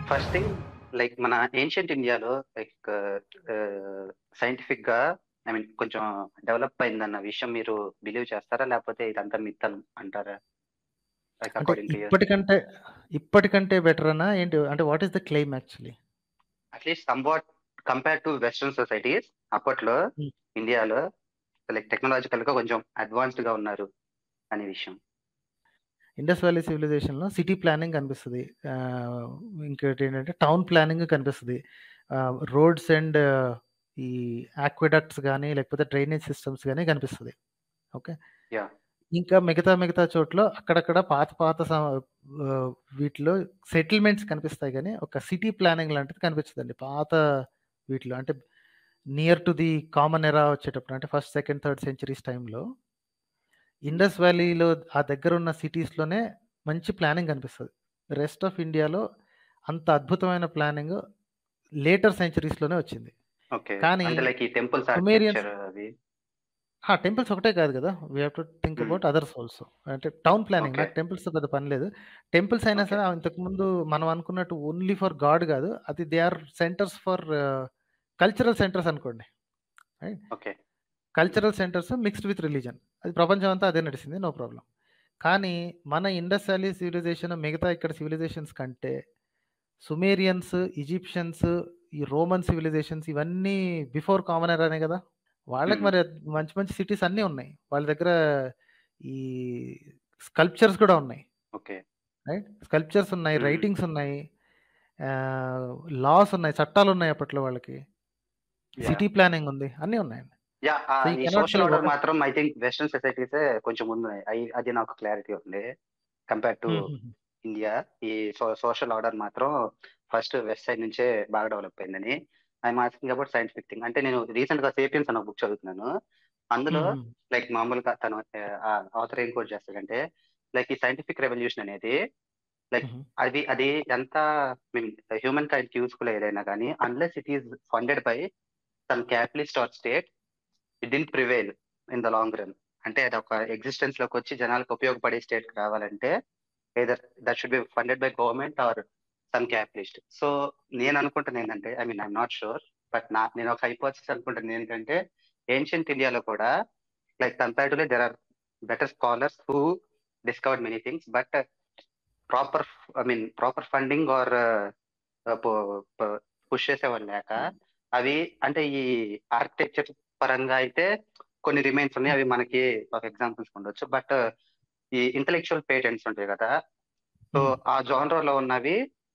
First thing like మన ancient ఇండియాలో like scientific గా ఐ మీన్ కొంచెం డెవలప్ అయిందన్న విషయం మీరు బిలీవ్ చేస్తారా లేకపోతే ఇదంతా మిత్ అంటారా లైక్ అంటే అకార్డింగ్ టు యూ ఇప్పటికంటే బెటర్ అనా ఏంటి? అంటే what is the claim actually? At least somewhat compare to western societies అప్పట్లో ఇండియాలో లైక్ టెక్నాలజికల్ గా కొంచెం అడ్వాన్స్డ్ గా ఉన్నారు అనే విషయం. ఇండస్ వ్యాలీ సివిలైజేషన్లో సిటీ ప్లానింగ్ కనిపిస్తుంది, ఇంకోటి ఏంటంటే టౌన్ ప్లానింగ్ కనిపిస్తుంది, రోడ్స్ అండ్ ఈ ఆక్విడక్ట్స్ కానీ లేకపోతే డ్రైనేజ్ సిస్టమ్స్ కానీ కనిపిస్తుంది. ఓకే, యా ఇంకా మిగతా చోట్ల అక్కడక్కడ పాత వీటిలో సెటిల్మెంట్స్ కనిపిస్తాయి, కానీ ఒక సిటీ ప్లానింగ్ లాంటిది కనిపించదండి పాత వీటిలో. అంటే near to the common era వచ్చేటప్పుడు, అంటే ఫస్ట్ సెకండ్ థర్డ్ సెంచరీస్ టైంలో ఇండస్ వ్యాలీలో ఆ దగ్గర ఉన్న సిటీస్లోనే మంచి ప్లానింగ్ కనిపిస్తుంది. రెస్ట్ ఆఫ్ ఇండియాలో అంత అద్భుతమైన ప్లానింగ్ లేటర్ సెంచరీస్లోనే వచ్చింది. ఓకే, కానీ అంటే లైక్ ఈ టెంపుల్స్ సుమేరియన్స్ ఆర్కిటెక్చర్ అవి. టెంపుల్స్ ఒకటే కాదు కదా, we have to think about others also. అంటే టౌన్ ప్లానింగ్, ఓకే నాకు టెంపుల్స్ పెద్ద పని లేదు. టెంపుల్స్ అయినా ఓకే సరే ఇంతకుముందు మనం అనుకున్నట్టు ఓన్లీ ఫర్ గాడ్ కాదు, అది they are centres for cultural centres అనుకోండి. Right, okay cultural centres mixed with religion, అది ప్రపంచం అంతా అదే నడిచింది, నో ప్రాబ్లం. కానీ మన ఇండస్ వ్యాలీ సివిలైజేషన్ మిగతా ఇక్కడ సివిలైజేషన్స్ కంటే సుమేరియన్స్, ఈజిప్షియన్స్, ఈ రోమన్ సివిలైజేషన్స్ ఇవన్నీ బిఫోర్ కామన్ ఎరానే కదా. వాళ్ళకి మరి మంచి మంచి సిటీస్ అన్నీ ఉన్నాయి, వాళ్ళ దగ్గర ఈ స్కల్ప్చర్స్ కూడా ఉన్నాయి. ఓకే రైట్, స్కల్ప్చర్స్ ఉన్నాయి, రైటింగ్స్ ఉన్నాయి, లాస్ ఉన్నాయి, చట్టాలు ఉన్నాయి అప్పట్లో వాళ్ళకి, సిటీ ప్లానింగ్ ఉంది, అన్నీ ఉన్నాయండి. యా సో ఈ సోషల్ ఆర్డర్ మాత్రం ఐ థింక్ వెస్ట్రన్ సొసైటీస్ కొంచెం ఉన్నాయి. అది నాకు క్లారిటీ ఉంది కంపేర్ టు ఇండియా. ఈ సోషల్ ఆర్డర్ మాత్రం ఫస్ట్ వెస్ట్ సైడ్ నుంచే బాగా డెవలప్ అయిందని. I'm asking about scientific thing. అంటే నేను రీసెంట్ గా సేపియన్స్ అనే బుక్ చదువుతున్నాను. అందులో లైక్ మామూలుగా తను ఆథర్ ఏం కోట్ చేస్తాడంటే లైక్ ఈ సైంటిఫిక్ రెవల్యూషన్ అనేది లైక్ అది ఎంత మీన్ హ్యూమన్ కైండ్ యూస్ఫుల్ ఏదైనా కానీ unless it is funded by some capitalist or state it didn't prevail in the long run. అంటే అది ఒక ఎగ్జిస్టెన్స్ లోకి వచ్చి జనాలకు ఉపయోగపడే స్టేట్ రావాలంటే either that should be funded by government or some capitalist. So నేను అనుకుంటాను ఏంటంటే I mean I'm not sure but నేను ఒక హైపోథసిస్ అనుకుంటాను ఏంటంటే ఏన్షియంట్ ఇండియాలో కూడా like comparatively there are better scholars who discovered many things but proper funding or push చేసేవాళ్ళు లేక అవి అంటే ఈ ఆర్కిటెక్చర్ పరంగా అయితే కొన్ని రిమైన్స్ ఉన్నాయి, అవి మనకి ఒక ఎగ్జాంపుల్స్ ఉండొచ్చు. బట్ ఈ ఇంటలెక్చువల్ పేటెంట్స్ ఉంటాయి కదా, సో ఆ జానర్ లో ఉన్నవి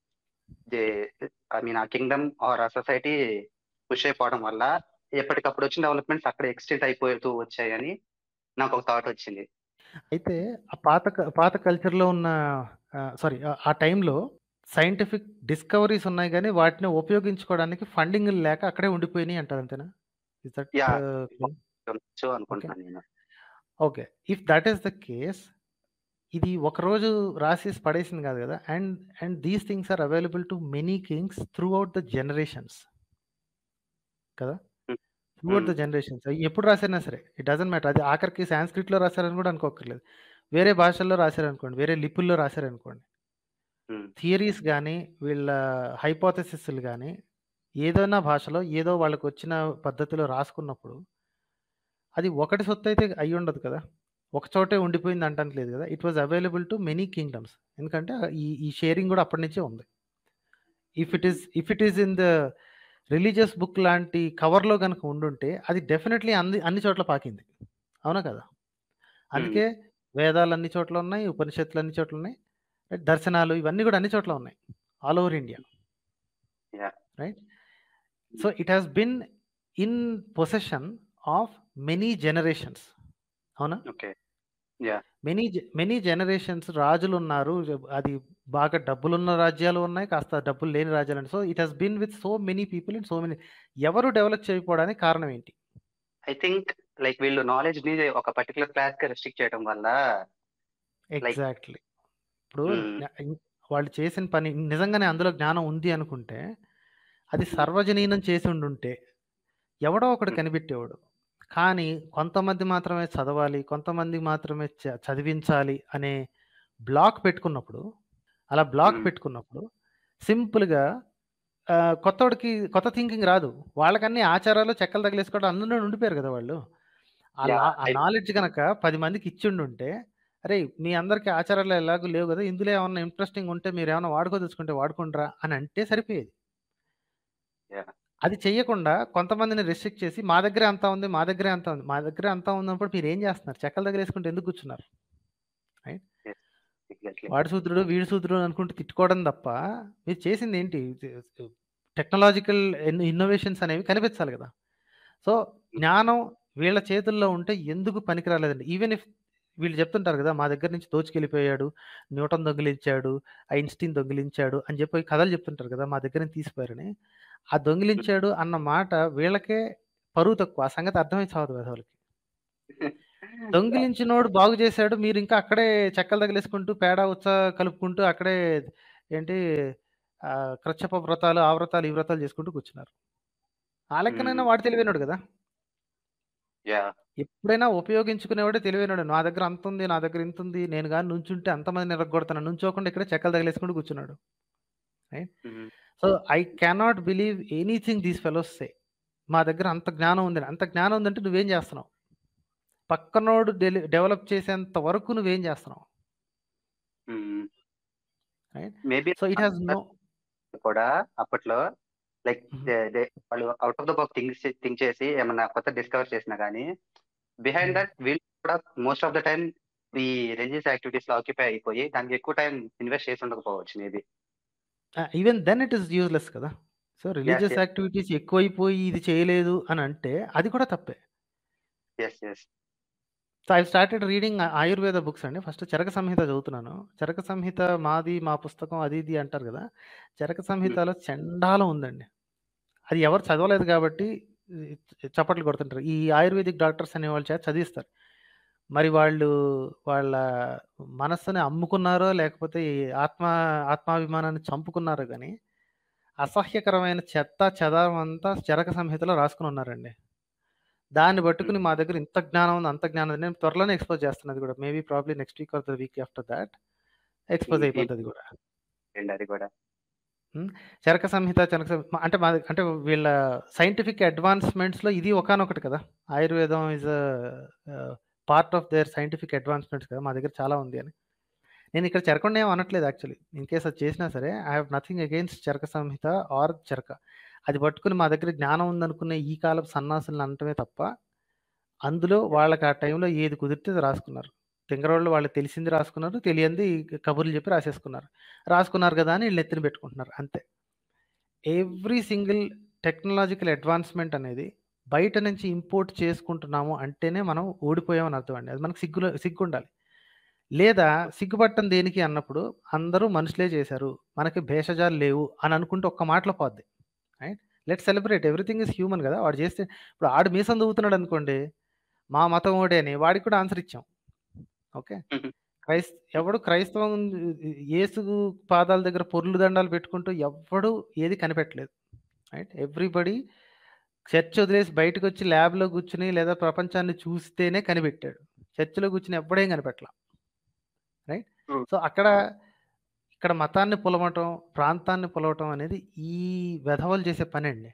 ఐ మీన్ ఆ కింగ్డమ్ ఆర్ ఆ సొసైటీ పుష్ అయిపోవడం వల్ల ఎప్పటికప్పుడు వచ్చిన డెవలప్మెంట్స్ అక్కడ ఎక్స్టెంట్ అయిపోతూ వచ్చాయని నాకు ఒక థాట్ వచ్చింది. అయితే ఆ పాత కల్చర్లో ఉన్న సారీ ఆ టైంలో సైంటిఫిక్ డిస్కవరీస్ ఉన్నాయి, కానీ వాటిని ఉపయోగించుకోవడానికి ఫండింగ్ లేక అక్కడే ఉండిపోయినాయి అంటారు, అంతేనా? అనుకుంటున్నాను నేను. Okay, if that is the case, ఇది ఒకరోజు రాసేసి పడేసింది కాదు కదా. And these things are available to many kings throughout the generations కదా, త్రూ అవుట్ ద జనరేషన్స్. ఎప్పుడు రాసినా సరే ఇట్ డజంట్ మ్యాటర్. అది ఆఖరికి సాంస్క్రిట్లో రాశారని కూడా అనుకోకర్లేదు, వేరే భాషల్లో రాశారనుకోండి, వేరే లిపుల్లో రాశారనుకోండి, థియరీస్ కానీ వీళ్ళ హైపోథసిస్లు కానీ ఏదైనా భాషలో ఏదో వాళ్ళకి వచ్చిన పద్ధతిలో రాసుకున్నప్పుడు అది ఒకటి సొత్తు అయితే అయి ఉండదు కదా, ఒక చోటే ఉండిపోయింది అంటానికి లేదు కదా. It was available to many kingdoms, ఎందుకంటే ఈ షేరింగ్ కూడా అప్పటి నుంచే ఉంది. If it is in the religious book లాంటి కవర్లో కనుక ఉండుంటే అది డెఫినెట్లీ అన్ని చోట్ల పాకింది, అవునా కదా. అందుకే వేదాలు అన్ని చోట్ల ఉన్నాయి, ఉపనిషత్తులు అన్ని చోట్ల ఉన్నాయి, దర్శనాలు ఇవన్నీ కూడా అన్ని చోట్ల ఉన్నాయి, all over India. Right, so it has been in possession of many generations, అవునా. మెనీ జనరేషన్స్ రాజులు ఉన్నారు, అది బాగా డబ్బులున్న రాజ్యాలు ఉన్నాయి, కాస్త డబ్బులు లేని రాజ్యాలు ఉన్నాయి. So it has been with so many people and so many. ఎవరు డెవలప్ చేయకపోవడానికి కారణం ఏంటి? ఐ థింక్ లైక్ వీళ్ళు నాలెడ్జ్ ని ఒక పర్టికులర్ క్లాస్ కి రెస్ట్రిక్ట్ చేయడం వల్ల. ఎగ్జాక్ట్లీ, ఇప్పుడు వాళ్ళు చేసిన పని నిజంగానే అందులో జ్ఞానం ఉంది అనుకుంటే అది సర్వజనీనం చేసి ఉండుంటే ఎవడో ఒకడు కనిపెట్టేవాడు. కానీ కొంతమంది మాత్రమే చదవాలి, కొంతమంది మాత్రమే చదివించాలి అనే బ్లాక్ పెట్టుకున్నప్పుడు సింపుల్‌గా కొత్తోడికి కొత్త థింకింగ్ రాదు. వాళ్ళకన్నీ ఆచారాలు, చెక్కలు తగిలేసుకోవడం అందులోనే ఉండిపోయారు గదా వాళ్ళు. ఆ యాహ్! నాలెడ్జ్ గనక 10 మందికి ఇచ్చుండుంటే, "అరేయ్! మీ అందరికి ఆచారాలు ఎలాగో లేవు గదా! ఇందులో ఏమన్నా ఇంట్రెస్టింగ్ ఉంటే మీరేమన్నా వాడుకోదలుచుకుంటే వాడుకోండిరా" అని అంటే సరిపోయేది. యాహ్! అది చెయ్యకుండా కొంతమందిని రెస్ట్రిక్ట్ చేసి, "మా దగ్గరే అంతా ఉంది, మా దగ్గరే అంతా ఉంది." మా దగ్గరే అంతా ఉన్నప్పుడు మీరేం జేస్తున్నారు? చెక్కలు తగిలేసుకుంటూ ఎందుకు కూర్చున్నారు? రైట్? యెస్. ఎగ్జాక్ట్‌లీ. వాడు శూద్రుడు, వీడు శూద్రుడు అనుకుంటూ తిట్టుకోవడం తప్ప, మీరు చేసిందేంటి? టెక్నాలాజికల్ ఇన్నోవేషన్స్ అనేవి కనిపించాలి గదా! సో, హ్మ్. జ్ఞానం వీళ్ళ చేతుల్లో ఉంటే ఎందుకు పనికి రాలేదండి. ఈవెన్ ఇఫ్ వీళ్ళు చెప్తుంటారు గదా! మా దగ్గర నుంచి దోచుకెళ్ళిపోయాడు, న్యూటన్ దొంగిలించాడు, ఐన్‌స్టీన్ దొంగిలించాడు అని చెప్పి కథలు చెప్తుంటారు గదా! మా దగ్గర నుంచి తీసిపోయారని. ఆ హ్మ్. దొంగిలించాడు అన్న మాట వీళ్ళకే పరువు తక్కువ. ఆ సంగతి అర్థమై చావదు వెధవలకి. యాహ్! దొంగిలించినోడు బాగు చేశాడు. మీరింకా అక్కడే చెక్కలు తగిలేసుకుంటూ, పేడ, ఉచ్చ కలుపుకుంటూ అక్కడే ఏంటి కృచ్చప వ్రతాలు, ఆ వ్రతాలు, ఈ వ్రతాలు చేసుకుంటూ కూర్చున్నారు. ఆ లెక్కనైనా హ్మ్. వాడు తెలివైనోడు గదా! యాహ్! ఎప్పుడైనా ఉపయోగించుకునేవాడే తెలివైనోడు. నా దగ్గర అంతుంది, నా దగ్గర ఇంతుంది. నేను గాని నుంచుంటే అంతమందిని ఇరగ్గొడతాను. నుంచోకుండా ఇక్కడే చెక్కలు తగిలేసుకుంటూ కూర్చున్నాడు. Right? Hmm. So, I cannot believe anything these fellows say. మా దగ్గర అంత జ్ఞానం ఉందని. అంత జ్ఞానం ఉందంటే నువ్వేం జేస్తున్నావు? పక్కనోడు డెవలప్ చేసేంత వరకు నువ్వేం జేస్తున్నావు? Hmm. Right? Maybe so, it has no కూడా అప్పట్లో లైక్ హుహు. వాళ్ళు out of the box think చేసి ఏమన్నా కొత్త డిస్కవర్ చేసినా గానీ, బిహైండ్ హ్మ్. దట్ వీళ్ళు కూడా మోస్ట్ ఆఫ్ ద టైమ్ ఈ రిలీజియస్ యాక్టివిటీస్‌లో ఆక్యుపై అయిపోయి, దానికి ఎక్కువ టైమ్ ఇన్వెస్ట్ చేసి ఉండకపోవచ్చు maybe. Even then it is useless కదా! So, yes. Religious yes. Activities ఎక్కువైపోయి ఇది చేయలేదు అనంటే అది కూడా తప్పే. Yes. Yes. So, I started reading Ayurveda books అండి. ఫస్ట్ చరక సంహిత చదువుతున్నాను. చరక సంహిత మాది, మా పుస్తకం అది ఇది అంటారు గదా! చరక హ్మ్. సంహితలో చండాలం ఉందండి. అది ఎవరు చదవలేదు గాబట్టి చప్పట్లు కొడుతుంటారు. ఈ ఆయుర్వేదిక్ డాక్టర్స్ అనేవాళ్ళ చేత చదివిస్తారు. మరి వాళ్ళు వాళ్ళ మనస్సుని అమ్ముకున్నారో లేకపోతే ఈ ఆత్మాభిమానాన్ని చంపుకున్నారో గాని అసహ్యకరమైన చెత్త చెదారం అంతా చరక సంహితలో రాసుకొనున్నారండి. దాన్ని హ్మ్. పట్టుకొని మా దగ్గర ఇంత జ్ఞానం ఉంది, అంత జ్ఞానం ఉంది. నేను త్వరలోనే ఎక్స్‌పోజ్ చేస్తున్నా అది గూడా. Maybe probably next week or the week after that expose అయిపోద్ది అది గూడా. ఏంటండి అది కూడా. హ్మ్. చరక సంహిత, అంటే మాది అంటే వీళ్ళ సైంటిఫిక్ అడ్వాన్స్‌మెంట్స్‌లో ఇది ఒకానొకటి కదా! ఆయుర్వేదం is part of their scientific advancements కదా! మా దగ్గర చాలా ఉంది అని. నేనిక్కడ చెరకుండా ఏమి అనట్లేదు యాక్చువల్లీ. ఇన్ కేస్ అది చేసినా సరే I have nothing against Charaka Samhita or Charaka. అది పట్టుకొని మా దగ్గర జ్ఞానం ఉందనుకునే ఈ కాలపు సన్నాసులని అనటమే తప్ప, అందులో యాహ్! వాళ్ళకి ఆ టైంలో ఏది కుదిరితే అది రాసుకున్నారు. తింగరోళ్ళు వాళ్ళకి తెలిసింది రాసుకున్నారు. తెలియంది కబుర్లు చెప్పి రాసేసుకున్నారు. రాసుకున్నారు గదా! అని ఈళ్ళు నెత్తిన పెట్టుకుంటున్నారు అంతే. ఎవ్రీ సింగిల్ టెక్నాలాజికల్ అడ్వాన్స్‌మెంట్ అనేది బయట నుంచి ఇంపోర్ట్ చేసుకుంటున్నాము అంటేనే మనం ఓడిపోయామని అర్థం అండి. అది మనకు సిగ్గుండాలి. లేదా సిగ్గుపడటం దేనికి అన్నప్పుడు అందరూ మనుషులే చేశారు. మనకి భేషజాలు లేవు అని అనుకుంటే ఒక్క మాటలో పోద్ది. Right? Let's celebrate everything is human గదా! వాడు చేస్తే ఇప్పుడు ఆడు మీసం దువ్వుతున్నాడనుకోండి, మా మతం ఓడే అని వాడికి కూడా ఆన్సర్ ఇచ్చాం. ఓకే. హుహు. ఎవడు క్రైస్తవం యేసు పాదాల దగ్గర పొర్లు దండాలు పెట్టుకుంటూ ఎవ్వడు ఏది కనిపెట్టలేదు. రైట్? ఎవ్రీబడీ చర్చ్ వదిలేసి బయటకొచ్చి ల్యాబ్‌లో కూర్చొని లేదా ప్రపంచాన్ని చూస్తేనే కనిపెట్టాడు. చర్చ్‌లో కూర్చొని ఎవ్వడేం కనిపెట్టల. రైట్? ట్రూ. సో, ఇక్కడ మతాన్ని పులమటం, ప్రాంతాన్ని పులవటం అనేది ఈ వెధవలు చేసే పనండి.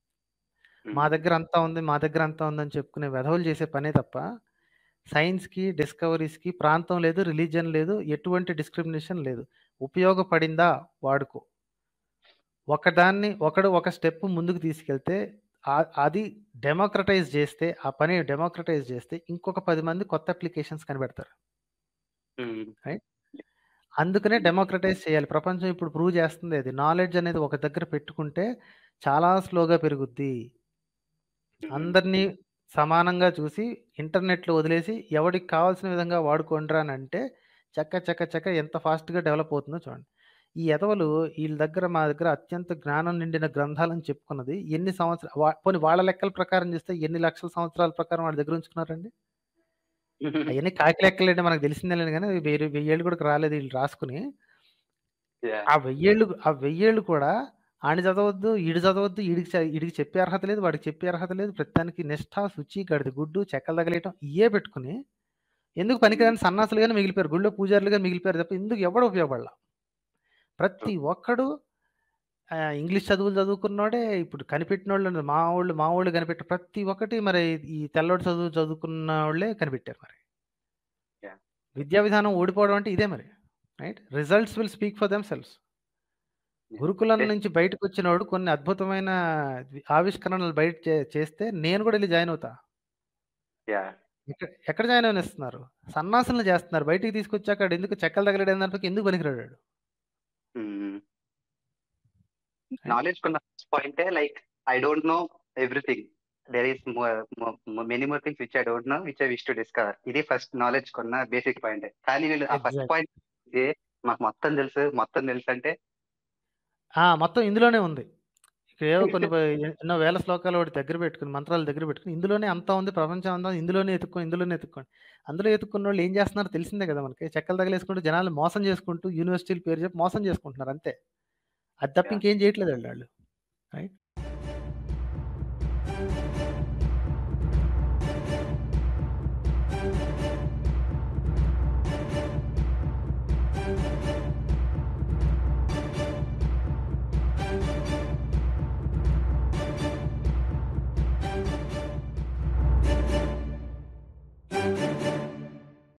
మా హ్మ్. దగ్గర అంతా ఉంది, మా దగ్గర అంతా ఉందని చెప్పుకునే వెధవలు చేసే పనే తప్ప, సైన్స్‌కి, డిస్కవరీస్‌కి ప్రాంతం లేదు, రిలిజియన్ లేదు, ఎటువంటి డిస్క్రిమినేషన్ లేదు. ఉపయోగపడిందా వాడుకో. ఒకడు ఒక స్టెప్ ముందుకు తీసుకెళ్తే అది డెమోక్రటైజ్ చేస్తే, ఆ పని డెమోక్రటైజ్ చేస్తే ఇంకొక 10 మంది కొత్త అప్లికేషన్స్ కనిపెడతారు. హ్మ్. రైట్? అందుకనే హ్మ్. డెమోక్రటైజ్ చేయాలి. ప్రపంచం ఇప్పుడు ప్రూవ్ చేస్తుంది అది. నాలెడ్జ్ అనేది ఒక దగ్గర పెట్టుకుంటే చాలా స్లోగా పెరుగుద్ది. హ్మ్. అందరినీ సమానంగా చూసి ఇంటర్నెట్‌లో వదిలేసి ఎవడికి కావాల్సిన విధంగా వాడుకోండిరా అనంటే చక ఎంత ఫాస్ట్‌గా డెవలప్ అవుతుందో చూడండి. ఈ ఎదవలు ఈళ్ళ దగ్గర మా దగ్గర అత్యంత జ్ఞానం నిండిన గ్రంథాలని చెప్పుకున్నది ఎన్ని పోనీ వాళ్ళ లెక్కల ప్రకారం చూస్తే ఎన్ని లక్షల సంవత్సరాల ప్రకారం వాళ్ళ దగ్గర ఉంచుకున్నారండి? అయన్నీ కాకి లెక్కలండి మనకు తెలిసిందేలే గాని 1000 ఏళ్ళు కూడా రాలేదు ఈళ్ళు రాసుకొని. యాహ్! ఆ 1000 ఏళ్ళు కూడా ఆడిని చదవద్దు, ఈడు చదవద్దు, ఈడికి చెప్పే అర్హత లేదు, వాడికి చెప్పే అర్హత లేదు. ప్రతిదానికి నిష్ఠ, శుచి, గడిది గుడ్డు, చెక్కలు తగిలేయటం ఇయ్యే పెట్టుకొని ఎందుకు హ్మ్. పనికిరాని సన్నాసులుగానే మిగిలిపోయారు. గుళ్ళో పూజారులుగా మిగిలిపోయారు తప్ప ఎందుకు ఎవడు ఉపయోగపడల. ట్రూ. ప్రతి ఒక్కడు ఇంగ్లీష్ చదువులు చదువుకున్నోడే ఇప్పుడు కనిపెట్టినోళ్ళు మా వోళ్ళు కనిపెట్టారు. ప్రతి ఒక్కటి మరి ఈ తెల్లోడు చదువుకున్న వాళ్ళే కనిపెట్టారు మరి. Yeah. విద్యా విధానం ఓడిపోవడం అంటే ఇదే మరి. Right? Results will speak for themselves. Yeah. గురుకులం Best. నుంచి బయటకొచ్చినోడు కొన్ని అద్భుతమైన ఆవిష్కరణలు బయట చేస్తే నేను కూడా ఎళ్లి జాయిన్ అవుతా. Yeah. ఎక్కడ జాయిన్ అవ్వనిస్తున్నారు? సన్నాసులను చేస్తున్నారు. బయటికి తీసుకొచ్చాక ఆడెందుకు చెక్కలు తగలడం దాంట్లోకి ఎందుకు పనికిరాడు ఆడు? రైట్. రైట్? నాలెడ్జ్ కొన్న పాయింటే like I don't know everything. There is many more things which I don't know which I wish to discover. ఇది ఫస్ట్ నాలెడ్జ్ కొన్న బేసిక్ పాయింట్. కానీ వీళ్ళు ఆ ఫస్ట్ ఎగ్జాక్ట్. పాయింట్ మాకు మొత్తం తెలుసు అంటే మొత్తం ఇందులోనే ఉంది. ఇక్కడ ఏవో కొన్ని ఎన్నో వేల శ్లోకాలు ఒకటి దగ్గర పెట్టుకొని, మంత్రాలు దగ్గర పెట్టుకొని, ఇందులోనే అంతా ఉంది, ప్రపంచం అంతా ఇందులోనే ఎతుక్కోండి. అందులో ఎతుక్కున్నోళ్ళు ఏం చేస్తున్నారో తెలిసిందే కదా మనకి. చెక్కలు తగిలేసుకుంటూ జనాల్ని మోసం చేసుకుంటూ యూనివర్సిటీల పేరు చెప్పి మోసం చేసుకుంటున్నారు అంతే. అది తప్ప Yeah. ఇంకేం చేయట్లేదు ఆళ్ళు. రైట్?